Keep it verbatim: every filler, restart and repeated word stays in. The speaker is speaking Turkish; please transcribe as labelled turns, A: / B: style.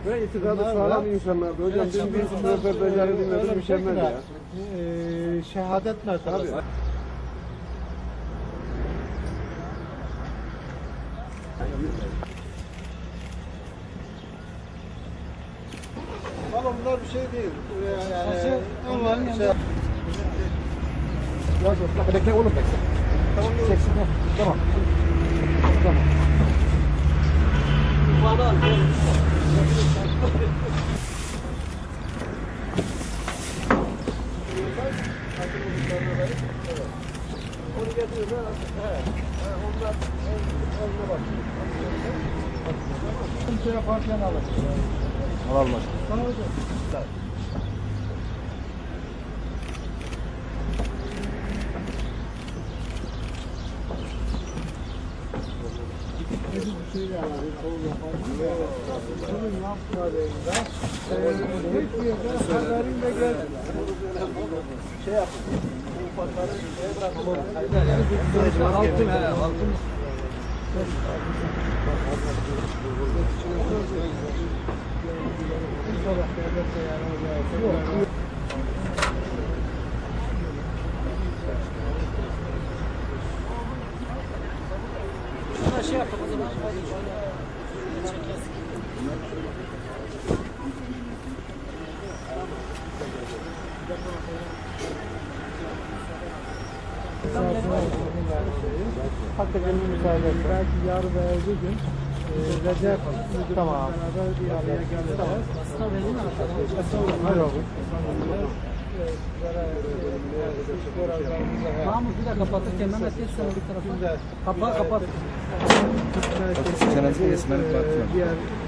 A: Ve itikadı sağlam insanlardı. Hocam dün bir röportajları dinledim, mükemmel ya.
B: Ee, şehadet mertebesi.
A: Valla bunlar bir şey değil. Yani,
B: Ama
A: şey...
C: Yavaş yavaş. Bekle oğlum bekle.
A: Tamam.
C: Çeksin. Tamam. Tamam.
A: Bana. Onu getiriyorlar. Evet. Onlar eline bakıyor.
B: kimse yaparken alır.
C: Alalım.
B: Sana hocam. Bir şey de alalım. Bunun yapmadığında Türkiye'de haberin de gel.
A: Şey yapın. Ufakları şeye bırakın.
B: Halkın he, halkın.
D: Şuna şey yapalım o zaman.
B: Hakikaten müsaade et. Belki yarın veya öbür gün Recep tamam. Beraber bir araya geleceğiz. Hayır olur.
D: Mahmut bir de kapatırken Mehmet geç sana bir tarafa. Kapat kapat.
C: Cenazeye esmerlik baktım.